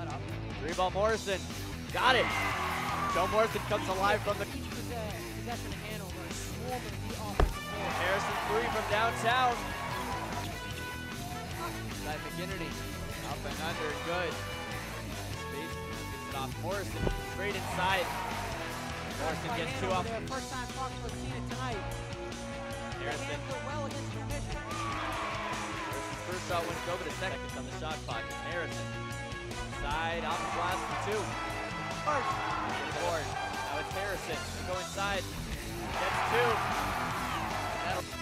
Three-ball Morrison. Got it. Joe Morrison comes alive from the possession of Hanover, swarming the offensive board. Harrison three from downtown. Side McKinney. Up and under. Good. Space gets it off Morrison. Straight inside. Morrison gets two off. First time Foxborough seen it tonight. Harrison. Handled it well against permission. Harrison's first shot went over to second on the shot clock. Harrison. Side off the blast for two. First. Board. Now it's Harrison. They go inside. Gets two. That'll